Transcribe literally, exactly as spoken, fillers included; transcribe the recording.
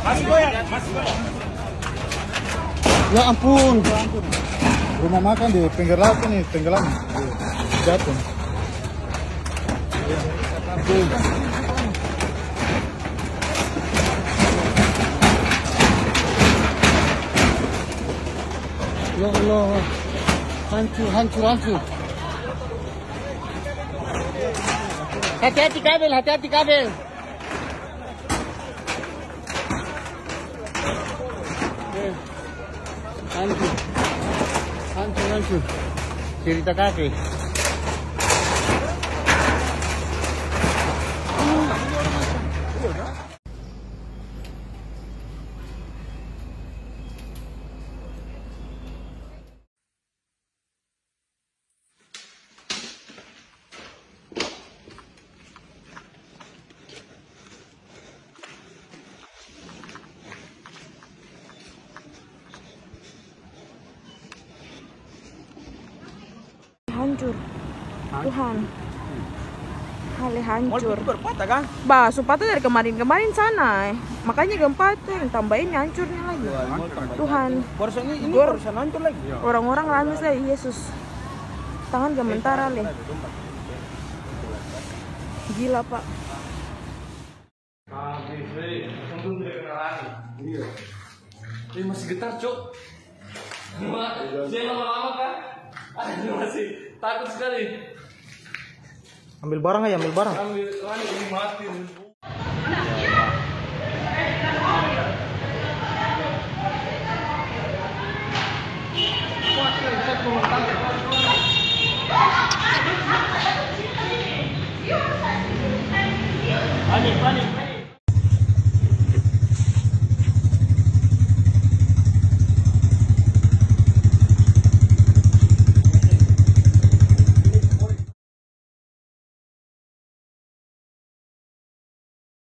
Masih goyang, masih goyang. Ya ampun, ya ampun. Rumah makan di pinggir laut ini tenggelam. Jatuh. Ya Allah, hancur, hancur, hancur. Hati-hati kabel, hati-hati kabel. Hancur, hancur, hancur. Cerita kaki. Hancur, Tuhan, hal hancur. Berpatah kan? Bah, sepatu dari kemarin-kemarin sana, eh. Makanya gempa tuh yang tambahin hancurnya lagi. Tuhan, Barusan ini, ini Gor- barusan hancur lagi. orang-orang nangis lagi, Yesus. Tangan gementara leh. Gila Pak. Iya. Ini masih getar, Cok. Jangan lama-lama kan? Aduh, masih takut sekali. Ambil barang aja, ambil barang. Ambil, ini mati. Panik, panik.